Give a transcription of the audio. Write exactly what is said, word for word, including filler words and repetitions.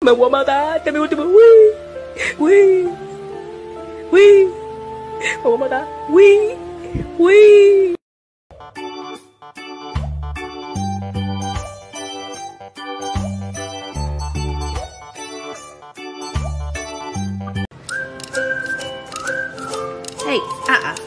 Me voy a matar, este es mi último. Uy, uy, uy. Me voy a matar. Uy, uy. Hey, uh-uh.